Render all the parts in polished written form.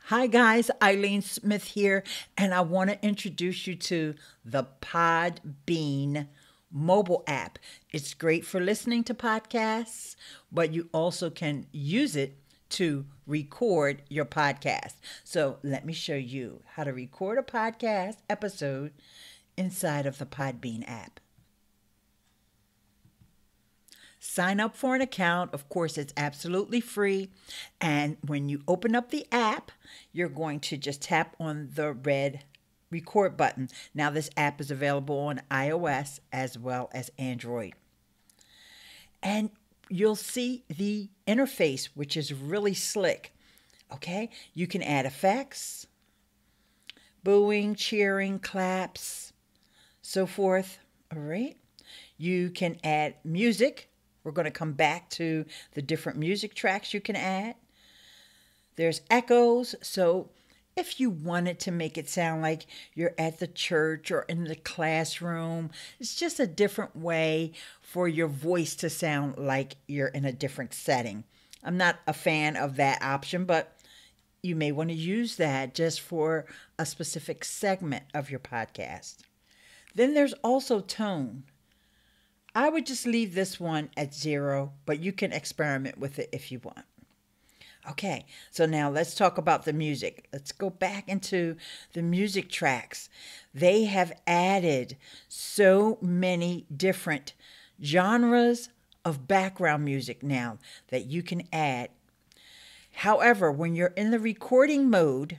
Hi guys, Eileen Smith here, and I want to introduce you to the Podbean mobile app. It's great for listening to podcasts, but you also can use it to record your podcast. So let me show you how to record a podcast episode inside of the Podbean app. Sign up for an account. Of course, it's absolutely free. And when you open up the app, you're going to just tap on the red record button. Now, this app is available on iOS as well as Android. And you'll see the interface, which is really slick. Okay, you can add effects, booing, cheering, claps, so forth. All right. You can add music. We're going to come back to the different music tracks you can add. There's echoes. So if you wanted to make it sound like you're at the church or in the classroom, it's just a different way for your voice to sound like you're in a different setting. I'm not a fan of that option, but you may want to use that just for a specific segment of your podcast. Then there's also tone. I would just leave this one at 0, but you can experiment with it if you want. Okay, so now let's talk about the music. Let's go back into the music tracks. They have added so many different genres of background music now that you can add. However, when you're in the recording mode,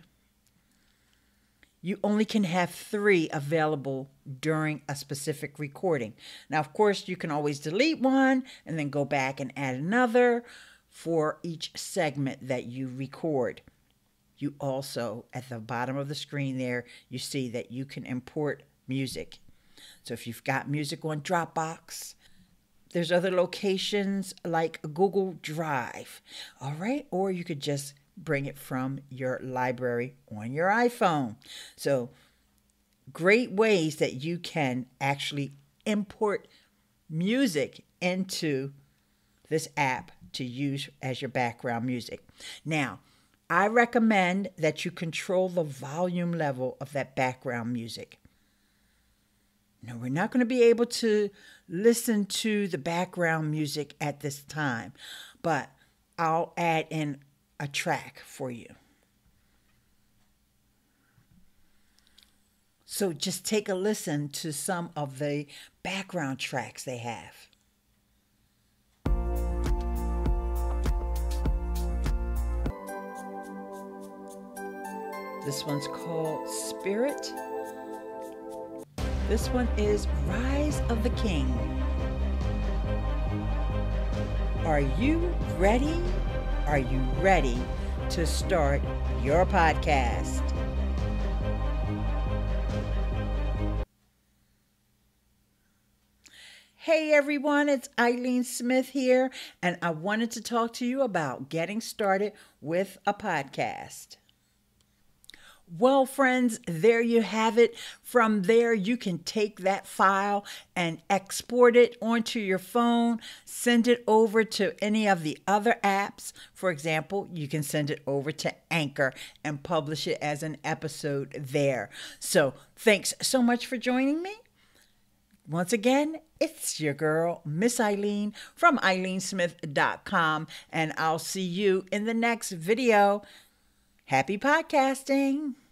you only can have 3 available during a specific recording. Now, of course, you can always delete one and then go back and add another for each segment that you record. You also, at the bottom of the screen there, you see that you can import music. So if you've got music on Dropbox, there's other locations like Google Drive, all right? Or you could just bring it from your library on your iPhone. So great ways that you can actually import music into this app to use as your background music. Now, I recommend that you control the volume level of that background music. Now, we're not going to be able to listen to the background music at this time, but I'll add in a track for you. So just take a listen to some of the background tracks they have. This one's called Spirit. This one is Rise of the King. Are you ready? Are you ready to start your podcast? Hey everyone, it's Eileen Smith here, and I wanted to talk to you about getting started with a podcast. Well, friends, there you have it. From there, you can take that file and export it onto your phone, send it over to any of the other apps. For example, you can send it over to Anchor and publish it as an episode there. So thanks so much for joining me. Once again, it's your girl, Miss Eileen from ILEANESBUDDY.com, and I'll see you in the next video. Happy podcasting!